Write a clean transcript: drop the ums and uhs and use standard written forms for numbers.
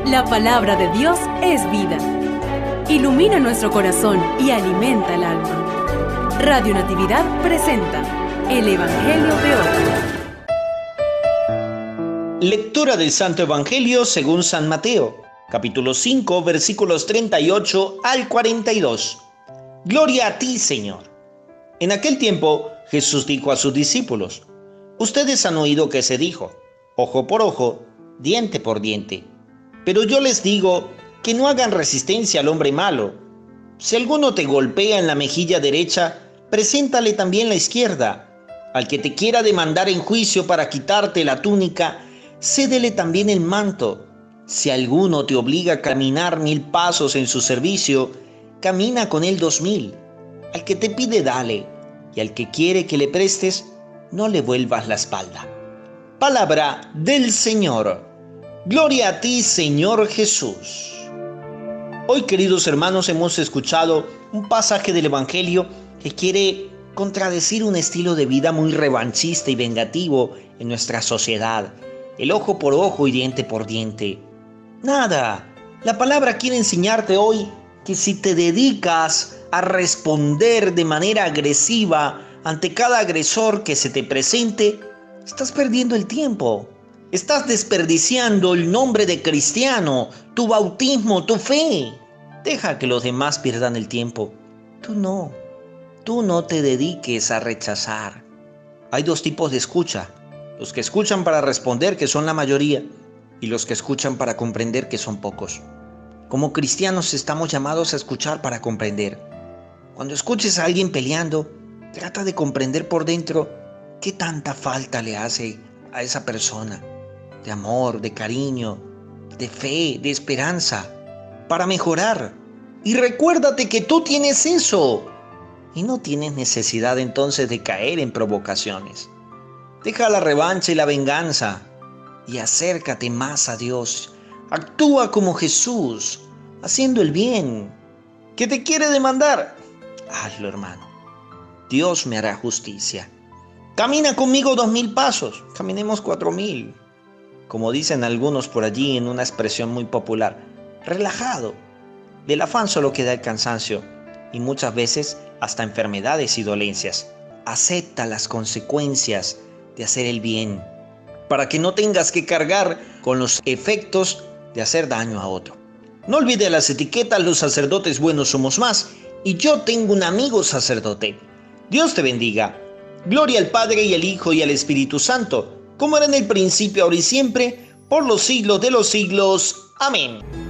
La palabra de Dios es vida. Ilumina nuestro corazón y alimenta el alma. Radio Natividad presenta el Evangelio de hoy. Lectura del Santo Evangelio según San Mateo, capítulo 5, versículos 38 al 42. Gloria a ti, Señor. En aquel tiempo, Jesús dijo a sus discípulos: Ustedes han oído que se dijo, ojo por ojo, diente por diente. Pero yo les digo que no hagan resistencia al hombre malo. Si alguno te golpea en la mejilla derecha, preséntale también la izquierda. Al que te quiera demandar en juicio para quitarte la túnica, cédele también el manto. Si alguno te obliga a caminar 1000 pasos en su servicio, camina con él 2000. Al que te pide, dale, y al que quiere que le prestes, no le vuelvas la espalda. Palabra del Señor. Gloria a ti, Señor Jesús. Hoy, queridos hermanos, hemos escuchado un pasaje del Evangelio que quiere contradecir un estilo de vida muy revanchista y vengativo en nuestra sociedad. El ojo por ojo y diente por diente. Nada. La palabra quiere enseñarte hoy que si te dedicas a responder de manera agresiva ante cada agresor que se te presente, estás perdiendo el tiempo. Estás desperdiciando el nombre de cristiano, tu bautismo, tu fe. Deja que los demás pierdan el tiempo. Tú no te dediques a rechazar. Hay dos tipos de escucha. Los que escuchan para responder, que son la mayoría, y los que escuchan para comprender, que son pocos. Como cristianos estamos llamados a escuchar para comprender. Cuando escuches a alguien peleando, trata de comprender por dentro qué tanta falta le hace a esa persona. De amor, de cariño, de fe, de esperanza, para mejorar. Y recuérdate que tú tienes eso. Y no tienes necesidad entonces de caer en provocaciones. Deja la revancha y la venganza y acércate más a Dios. Actúa como Jesús, haciendo el bien. ¿Qué te quiere demandar? Hazlo, hermano. Dios me hará justicia. Camina conmigo 2000 pasos, caminemos 4000. Como dicen algunos por allí en una expresión muy popular, relajado. Del afán solo queda el cansancio y muchas veces hasta enfermedades y dolencias. Acepta las consecuencias de hacer el bien, para que no tengas que cargar con los efectos de hacer daño a otro. No olvides las etiquetas: los sacerdotes buenos somos más, y yo tengo un amigo sacerdote. Dios te bendiga. Gloria al Padre y al Hijo y al Espíritu Santo, como era en el principio, ahora y siempre, por los siglos de los siglos. Amén.